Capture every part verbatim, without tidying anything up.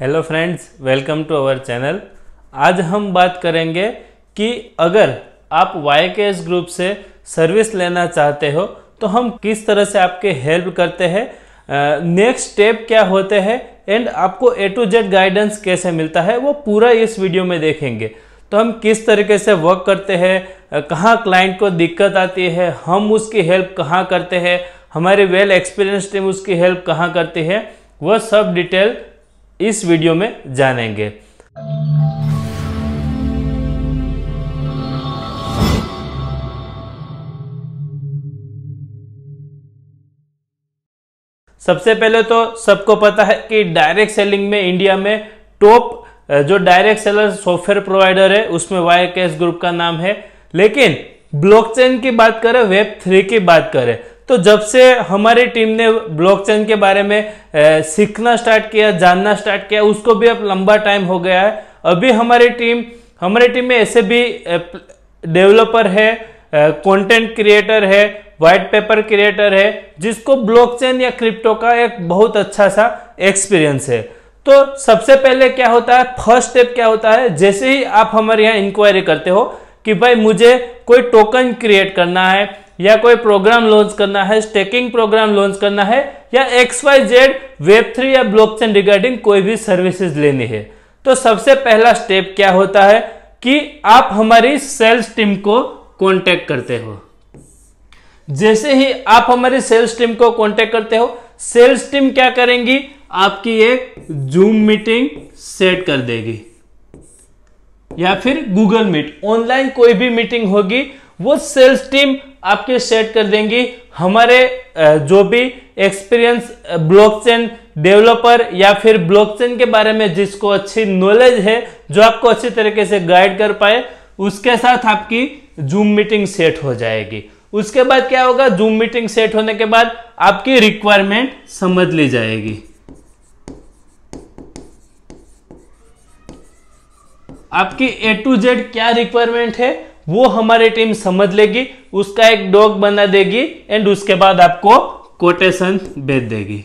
Hello friends, welcome to our channel. आज हम बात करेंगे कि अगर आप वाई के एस ग्रुप से सर्विस लेना चाहते हो तो हम किस तरह से आपके हेल्प करते हैं, नेक्स्ट स्टेप क्या होते हैं एंड आपको ए टू जेड गाइडेंस कैसे मिलता है, वो पूरा इस वीडियो में देखेंगे। तो हम किस तरीके से वर्क करते हैं, कहाँ क्लाइंट को दिक्कत आती है, हम उसकी हेल्प कहाँ करते हैं, हमारी वेल एक्सपीरियंस टीम उसकी हेल्प कहाँ करती है, वह सब डिटेल इस वीडियो में जानेंगे। सबसे पहले तो सबको पता है कि डायरेक्ट सेलिंग में इंडिया में टॉप जो डायरेक्ट सेलर सॉफ्टवेयर प्रोवाइडर है उसमें वाई के एस ग्रुप का नाम है। लेकिन ब्लॉकचेन की बात करें, वेब थ्री की बात करें, तो जब से हमारी टीम ने ब्लॉकचेन के बारे में ए, सीखना स्टार्ट किया, जानना स्टार्ट किया, उसको भी अब लंबा टाइम हो गया है। अभी हमारी टीम हमारी टीम में ऐसे भी डेवलपर है, कंटेंट क्रिएटर है, व्हाइट पेपर क्रिएटर है, जिसको ब्लॉकचेन या क्रिप्टो का एक बहुत अच्छा सा एक्सपीरियंस है। तो सबसे पहले क्या होता है, फर्स्ट स्टेप क्या होता है, जैसे ही आप हमारे यहाँ इंक्वायरी करते हो कि भाई मुझे कोई टोकन क्रिएट करना है या कोई प्रोग्राम लॉन्च करना है, स्टेकिंग प्रोग्राम लॉन्च करना है या X Y Z web three या ब्लॉकचेन रिगार्डिंग कोई भी सर्विसेज लेनी है, तो सबसे पहला स्टेप क्या होता है कि आप हमारी सेल्स टीम को कांटेक्ट करते हो। जैसे ही आप हमारी सेल्स टीम को कांटेक्ट करते हो, सेल्स टीम क्या करेंगी, आपकी एक जूम मीटिंग सेट कर देगी या फिर गूगल मीट, ऑनलाइन कोई भी मीटिंग होगी वो सेल्स टीम आपके सेट कर देंगी। हमारे जो भी एक्सपीरियंस ब्लॉकचेन डेवलपर या फिर ब्लॉकचेन के बारे में जिसको अच्छी नॉलेज है, जो आपको अच्छी तरीके से गाइड कर पाए, उसके साथ आपकी जूम मीटिंग सेट हो जाएगी। उसके बाद क्या होगा, जूम मीटिंग सेट होने के बाद आपकी रिक्वायरमेंट समझ ली जाएगी। आपकी ए टू जेड क्या रिक्वायरमेंट है वो हमारी टीम समझ लेगी, उसका एक डॉक बना देगी एंड उसके बाद आपको कोटेशन भेज देगी।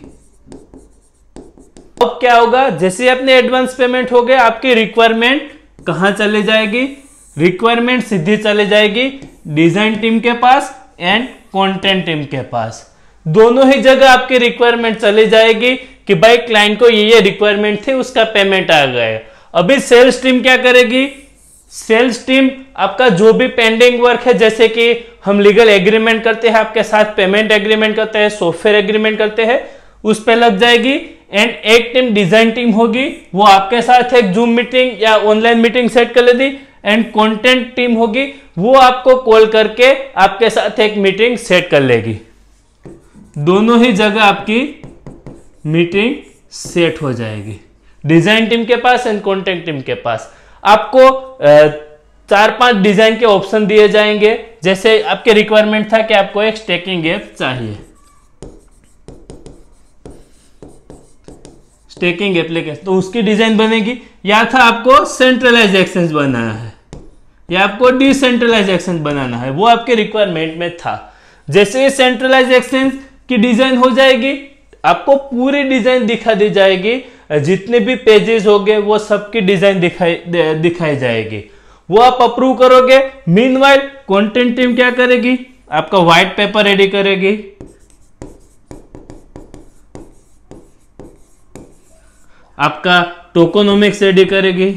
अब क्या होगा, जैसे अपने एडवांस पेमेंट हो गए, आपकी रिक्वायरमेंट कहां चली जाएगी, रिक्वायरमेंट सीधी चली जाएगी डिजाइन टीम के पास एंड कंटेंट टीम के पास। दोनों ही जगह आपकी रिक्वायरमेंट चली जाएगी कि भाई क्लाइंट को ये ये रिक्वायरमेंट थी, उसका पेमेंट आ गया। अभी सेल्स टीम क्या करेगी, सेल्स टीम आपका जो भी पेंडिंग वर्क है, जैसे कि हम लीगल एग्रीमेंट करते हैं आपके साथ, पेमेंट एग्रीमेंट करते हैं, सॉफ्टवेयर एग्रीमेंट करते हैं, उस पर लग जाएगी। एंड एक टीम डिजाइन टीम होगी, वो आपके साथ एक जूम मीटिंग या ऑनलाइन मीटिंग सेट कर लेगी। एंड कंटेंट टीम होगी, वो आपको कॉल करके आपके साथ एक मीटिंग सेट कर लेगी। दोनों ही जगह आपकी मीटिंग सेट हो जाएगी, डिजाइन टीम के पास एंड कंटेंट टीम के पास। आपको चार पांच डिजाइन के ऑप्शन दिए जाएंगे, जैसे आपके रिक्वायरमेंट था कि आपको एक स्टेकिंग ऐप चाहिए, स्टेकिंग एप्लीकेशन, तो उसकी डिजाइन बनेगी। या था आपको सेंट्रलाइज एक्सचेंज बनाना है या आपको डिसेंट्रलाइज एक्सचेंज बनाना है, वो आपके रिक्वायरमेंट में था। जैसे ही सेंट्रलाइज एक्सचेंज की डिजाइन हो जाएगी, आपको पूरी डिजाइन दिखा दी जाएगी, जितने भी पेजेस होंगे वो सबकी डिजाइन दिखाई दिखाई जाएगी, वो आप अप्रूव करोगे। मीनवाइल कंटेंट टीम क्या करेगी, आपका व्हाइट पेपर रेडी करेगी, आपका टोकोनोमिक्स रेडी करेगी,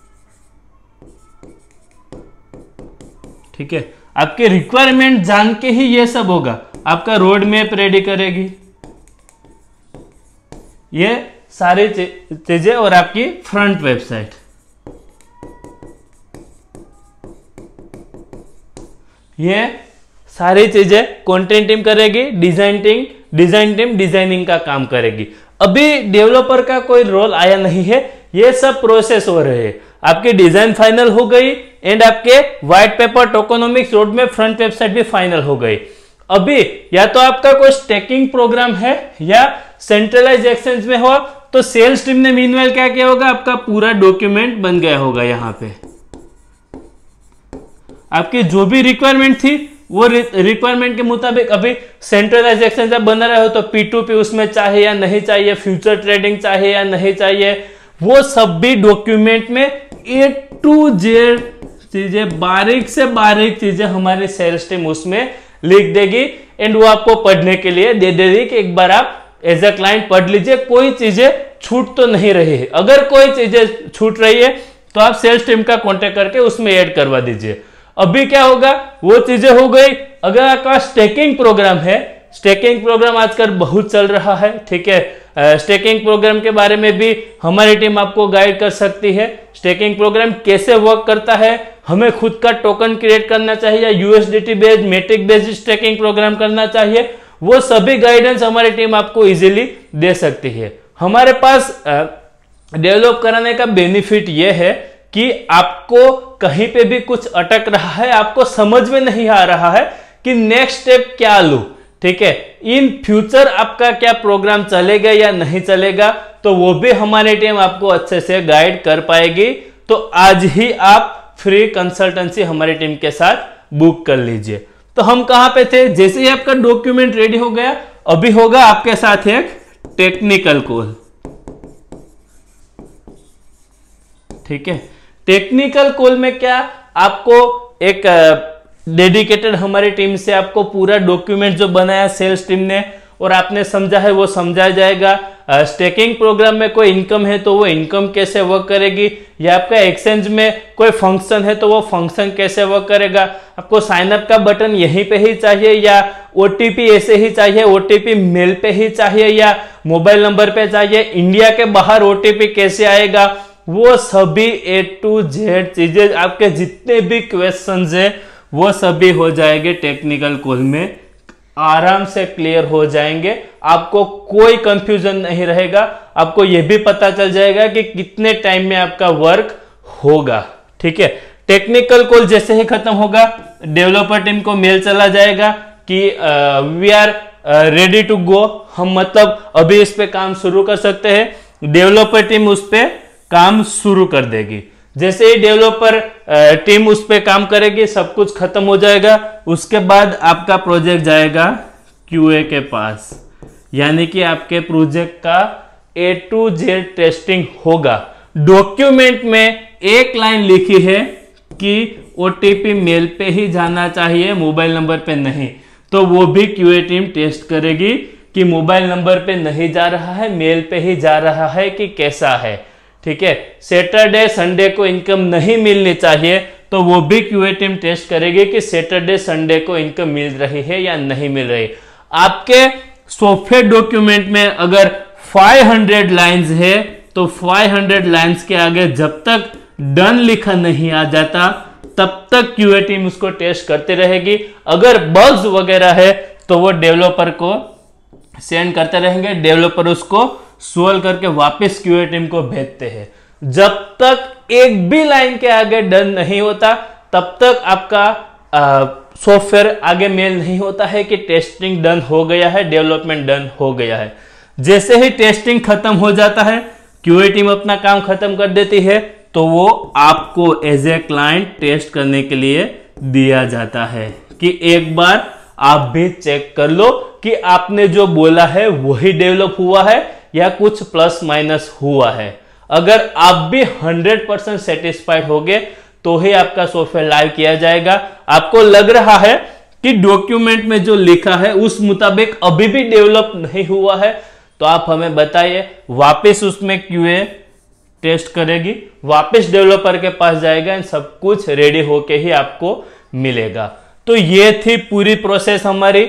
ठीक है। आपके रिक्वायरमेंट जान के ही ये सब होगा। आपका रोड मैप रेडी करेगी, ये सारी चीजें, और आपकी फ्रंट वेबसाइट, ये सारी चीजें कंटेंट टीम करेगी, design team design team designing का काम करेगी। अभी डेवलपर का कोई रोल आया नहीं है, ये सब प्रोसेस हो रहे हैं। आपकी डिजाइन फाइनल हो गई एंड आपके व्हाइट पेपर, टोकोनोमिक्स, रोड में, फ्रंट वेबसाइट भी फाइनल हो गई। अभी या तो आपका कोई स्टेकिंग प्रोग्राम है या सेंट्रलाइज एक्सचेंज में हो, तो सेल्स टीम ने मीनवाइल क्या किया होगा, आपका पूरा डॉक्यूमेंट बन गया होगा। यहां पे आपकी जो भी रिक्वायरमेंट थी वो रिक्वायरमेंट के मुताबिक अभी सेंट्रलाइज एक्सचेंज जब बना रहे हो तो पी टू पी उसमें चाहिए या नहीं चाहिए, फ्यूचर ट्रेडिंग चाहिए या नहीं चाहिए, वो सब भी डॉक्यूमेंट में ए टू जेड चीजें, बारीक से बारीक चीजें हमारी सेल्स टीम उसमें लिख देगी एंड वो आपको पढ़ने के लिए दे देगी कि एक बार आप एज अ क्लाइंट पढ़ लीजिए, कोई चीजें छूट तो नहीं रही है। अगर कोई चीजें छूट रही है तो आप सेल्स टीम का कांटेक्ट करके उसमें ऐड करवा दीजिए। अभी क्या होगा, वो चीजें हो गई। अगर आपका स्टेकिंग प्रोग्राम है, स्टेकिंग प्रोग्राम आजकल बहुत चल रहा है, ठीक है। स्टेकिंग प्रोग्राम के बारे में भी हमारी टीम आपको गाइड कर सकती है। स्टेकिंग प्रोग्राम कैसे वर्क करता है, हमें खुद का टोकन क्रिएट करना चाहिए या USDT based metric based staking program करना चाहिए, वो सभी गाइडेंस हमारी टीम आपको इजीली दे सकती है। हमारे पास डेवलप कराने का बेनिफिट यह है कि आपको कहीं पे भी कुछ अटक रहा है, आपको समझ में नहीं आ रहा है कि नेक्स्ट स्टेप क्या लूं, ठीक है, इन फ्यूचर आपका क्या प्रोग्राम चलेगा या नहीं चलेगा, तो वो भी हमारी टीम आपको अच्छे से गाइड कर पाएगी। तो आज ही आप फ्री कंसल्टेंसी हमारी टीम के साथ बुक कर लीजिए। तो हम कहां पे थे, जैसे ही आपका डॉक्यूमेंट रेडी हो गया, अभी होगा आपके साथ एक टेक्निकल कॉल, ठीक है। टेक्निकल कॉल में क्या, आपको एक डेडिकेटेड हमारी टीम से आपको पूरा डॉक्यूमेंट जो बनाया सेल्स टीम ने और आपने समझा है वो समझाया जाएगा। स्टेकिंग प्रोग्राम में कोई इनकम है तो वो इनकम कैसे वर्क करेगी, या आपका एक्सचेंज में कोई फंक्शन है तो वो फंक्शन कैसे वर्क करेगा, आपको साइन अप का बटन यहीं पे ही चाहिए या ओटीपी ऐसे ही चाहिए, ओटीपी मेल पे ही चाहिए या मोबाइल नंबर पे चाहिए, इंडिया के बाहर ओटीपी कैसे आएगा, वो सभी ए टू जेड चीजें, आपके जितने भी क्वेश्चंस है वो सभी हो जाएंगे टेक्निकल कॉल में, आराम से क्लियर हो जाएंगे। आपको कोई कंफ्यूजन नहीं रहेगा, आपको यह भी पता चल जाएगा कि कितने टाइम में आपका वर्क होगा, ठीक है। टेक्निकल कॉल जैसे ही खत्म होगा, डेवलपर टीम को मेल चला जाएगा कि we are ready to go, हम मतलब अभी इस पे काम शुरू कर सकते हैं। डेवलपर टीम उस पे काम शुरू कर देगी। जैसे ही डेवलपर टीम उस पे काम करेगी, सब कुछ खत्म हो जाएगा, उसके बाद आपका प्रोजेक्ट जाएगा क्यूए के पास, यानी कि आपके प्रोजेक्ट का ए टू जेड टेस्टिंग होगा। डॉक्यूमेंट में एक लाइन लिखी है कि ओटीपी मेल पे ही जाना चाहिए, मोबाइल नंबर पे नहीं, तो वो भी क्यूए टीम टेस्ट करेगी कि मोबाइल नंबर पे नहीं जा रहा है, मेल पे ही जा रहा है कि कैसा है, ठीक है। सैटरडे संडे को इनकम नहीं मिलनी चाहिए, तो वो भी क्यूए टीम टेस्ट करेगी कि सैटरडे संडे को इनकम मिल रही है या नहीं मिल रही। आपके सॉफ्टवेयर डॉक्यूमेंट में अगर पाँच सौ लाइंस है तो पाँच सौ लाइंस के आगे जब तक डन लिखा नहीं आ जाता तब तक क्यूए टीम उसको टेस्ट करते रहेगी। अगर बग्स वगैरह है तो वो डेवलपर को सेंड करते रहेंगे, डेवलपर उसको सोल्व करके वापस क्यूए टीम को भेजते हैं। जब तक एक भी लाइन के आगे डन नहीं होता तब तक आपका सॉफ्टवेयर आगे मेल नहीं होता है कि टेस्टिंग डन हो गया है, डेवलपमेंट डन हो गया है। जैसे ही टेस्टिंग खत्म हो जाता है, क्यूए टीम अपना काम खत्म कर देती है, तो वो आपको एज ए क्लाइंट टेस्ट करने के लिए दिया जाता है कि एक बार आप भी चेक कर लो कि आपने जो बोला है वही डेवलप हुआ है या कुछ प्लस माइनस हुआ है। अगर आप भी हंड्रेड परसेंट सेटिस्फाइड होगे तो ही आपका सॉफ्टवेयर लाइव किया जाएगा। आपको लग रहा है कि डॉक्यूमेंट में जो लिखा है उस मुताबिक अभी भी डेवलप नहीं हुआ है, तो आप हमें बताइए, वापस उसमें क्यूए टेस्ट करेगी, वापस डेवलपर के पास जाएगा एंड सब कुछ रेडी होके ही आपको मिलेगा। तो ये थी पूरी प्रोसेस हमारी।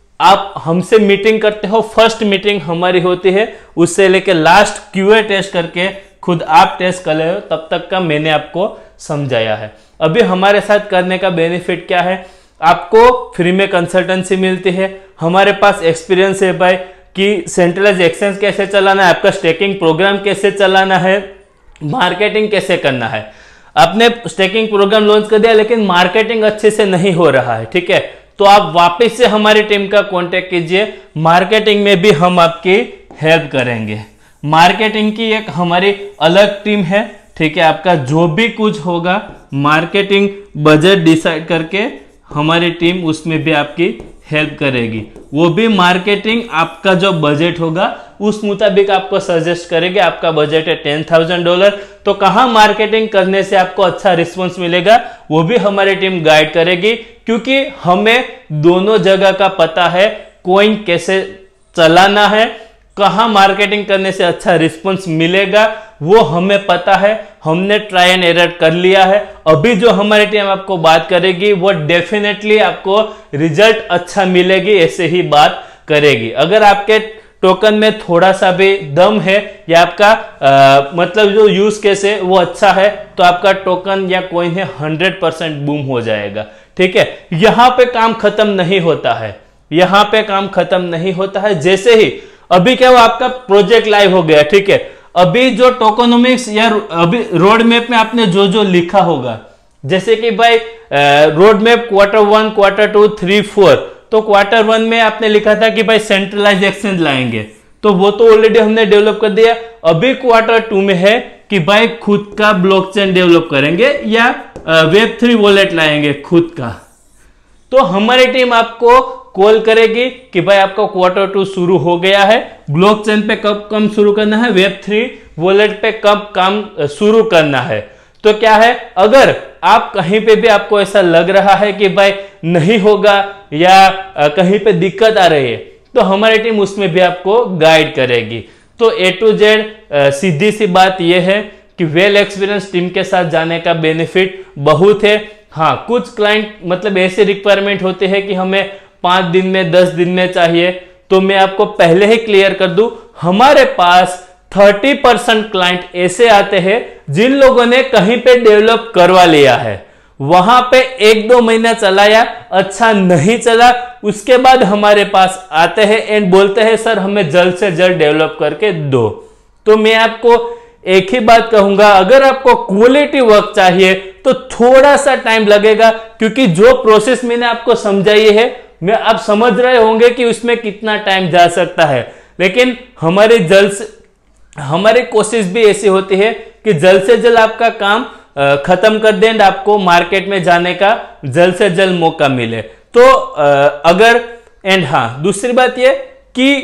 आप हमसे मीटिंग करते हो, फर्स्ट मीटिंग हमारी होती है, उससे लेके लास्ट क्यूए टेस्ट करके खुद आप टेस्ट कर रहे हो, तब तक का मैंने आपको समझाया है। अभी हमारे साथ करने का बेनिफिट क्या है, आपको फ्री में कंसल्टेंसी मिलती है, हमारे पास एक्सपीरियंस है भाई कि सेंट्रलाइज एक्सचेंज कैसे चलाना है, आपका स्टेकिंग प्रोग्राम कैसे चलाना है, मार्केटिंग कैसे करना है। आपने स्टेकिंग प्रोग्राम लॉन्च कर दिया लेकिन मार्केटिंग अच्छे से नहीं हो रहा है, ठीक है, तो आप वापस से हमारी टीम का कांटेक्ट कीजिए, मार्केटिंग में भी हम आपकी हेल्प करेंगे। मार्केटिंग की एक हमारी अलग टीम है, ठीक है, आपका जो भी कुछ होगा मार्केटिंग बजट डिसाइड करके हमारी टीम उसमें भी आपकी हेल्प करेगी। वो भी मार्केटिंग आपका जो बजट होगा उस मुताबिक आपको सजेस्ट करेगी। आपका बजट है टेन थाउजेंड डॉलर, तो कहाँ मार्केटिंग करने से आपको अच्छा रिस्पॉन्स मिलेगा वो भी हमारी टीम गाइड करेगी, क्योंकि हमें दोनों जगह का पता है, कॉइन कैसे चलाना है, कहाँ मार्केटिंग करने से अच्छा रिस्पॉन्स मिलेगा वो हमें पता है। हमने ट्राई एंड एरर कर लिया है। अभी जो हमारी टीम आपको बात करेगी वो डेफिनेटली आपको रिजल्ट अच्छा मिलेगी, ऐसे ही बात करेगी। अगर आपके टोकन में थोड़ा सा भी दम है या आपका आ, मतलब जो यूज केस है वो अच्छा है, तो आपका टोकन या कॉइन है हंड्रेड परसेंट बूम हो जाएगा। ठीक है, यहां पे काम खत्म नहीं होता है, यहां पे काम खत्म नहीं होता है। जैसे ही अभी क्या हुआ, आपका प्रोजेक्ट लाइव हो गया, ठीक है, अभी जो टोकोनोमिक्स या अभी रोड मैप में आपने जो जो लिखा होगा, जैसे कि भाई road map quarter one, quarter two, three, four, तो क्वार्टर वन में आपने लिखा था कि भाई सेंट्रलाइज एक्सचेंज लाएंगे, तो वो तो ऑलरेडी हमने डेवलप कर दिया। अभी क्वार्टर टू में है कि भाई खुद का ब्लॉकचेन डेवलप करेंगे या वेब थ्री वॉलेट लाएंगे खुद का। तो हमारी टीम आपको कॉल करेगी कि भाई आपका क्वार्टर टू शुरू हो गया है, ब्लॉकचेन पे कब काम शुरू करना है, वेब थ्री वॉलेट पे कब काम शुरू करना है। तो क्या है, अगर आप कहीं पे भी आपको ऐसा लग रहा है कि भाई नहीं होगा या कहीं पे दिक्कत आ रही है, तो हमारी टीम उसमें भी आपको गाइड करेगी। तो ए टू जेड सीधी सी बात यह है कि वेल एक्सपीरियंस टीम के साथ जाने का बेनिफिट बहुत है। हाँ, कुछ क्लाइंट मतलब ऐसे रिक्वायरमेंट होते हैं कि हमें पांच दिन में, दस दिन में चाहिए, तो मैं आपको पहले ही क्लियर कर दूं, हमारे पास तीस परसेंट क्लाइंट ऐसे आते हैं जिन लोगों ने कहीं पे डेवलप करवा लिया है, वहां पे एक दो महीना चलाया, अच्छा नहीं चला, उसके बाद हमारे पास आते हैं एंड बोलते हैं सर हमें जल्द से जल्द डेवलप करके दो। तो मैं आपको एक ही बात कहूंगा, अगर आपको क्वालिटी वर्क चाहिए तो थोड़ा सा टाइम लगेगा, क्योंकि जो प्रोसेस मैंने आपको समझाई है, मैं आप समझ रहे होंगे कि उसमें कितना टाइम जा सकता है, लेकिन हमारी जल्द से हमारी कोशिश भी ऐसी होती है कि जल्द से जल्द आपका काम खत्म कर दें, आपको मार्केट में जाने का जल्द से जल्द मौका मिले। तो अगर एंड हाँ, दूसरी बात ये कि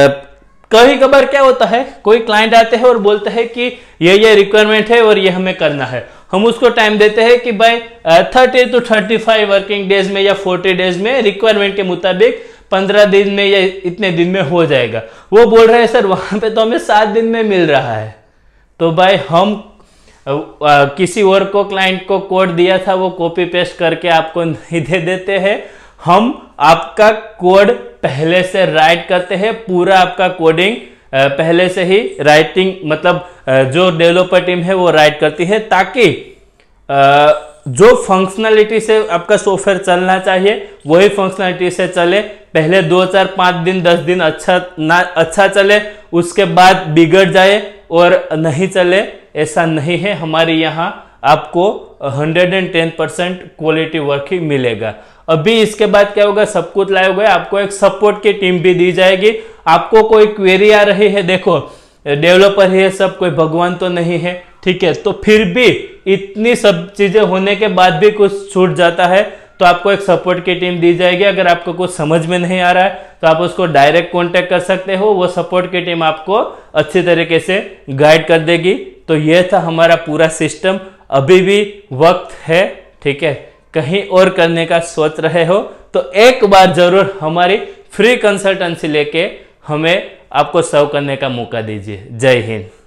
कभी कभार क्या होता है, कोई क्लाइंट आते हैं और बोलते हैं कि ये ये रिक्वायरमेंट है और ये हमें करना है, हम उसको टाइम देते हैं कि भाई thirty two thirty five working days में या फोर्टी डेज में, रिक्वायरमेंट के मुताबिक पंद्रह दिन में या इतने दिन में हो जाएगा। वो बोल रहे हैं सर वहां पे तो हमें सात दिन में मिल रहा है। तो भाई हम आ, आ, किसी और को क्लाइंट को कोड दिया था, वो कॉपी पेस्ट करके आपको नहीं दे देते हैं, हम आपका कोड पहले से राइट करते हैं, पूरा आपका कोडिंग पहले से ही राइटिंग मतलब जो डेवलपर टीम है वो राइट करती है, ताकि जो फंक्शनलिटी से आपका सॉफ्टवेयर चलना चाहिए वही फंक्शनलिटी से चले। पहले दो चार पाँच दिन दस दिन अच्छा ना अच्छा चले, उसके बाद बिगड़ जाए और नहीं चले, ऐसा नहीं है। हमारे यहाँ आपको एक सौ दस परसेंट क्वालिटी वर्क ही मिलेगा। अभी इसके बाद क्या होगा, सब कुछ लाइव होगा, आपको एक सपोर्ट की टीम भी दी जाएगी। आपको कोई क्वेरी आ रही है, देखो डेवलपर है सब, कोई भगवान तो नहीं है, ठीक है, तो फिर भी इतनी सब चीजें होने के बाद भी कुछ छूट जाता है तो आपको एक सपोर्ट की टीम दी जाएगी। अगर आपको कुछ समझ में नहीं आ रहा है तो आप उसको डायरेक्ट कांटेक्ट कर सकते हो, वो सपोर्ट की टीम आपको अच्छी तरीके से गाइड कर देगी। तो ये था हमारा पूरा सिस्टम। अभी भी वक्त है, ठीक है, कहीं और करने का सोच रहे हो तो एक बार जरूर हमारी फ्री कंसल्टेंसी लेके हमें आपको सर्व करने का मौका दीजिए। जय हिंद।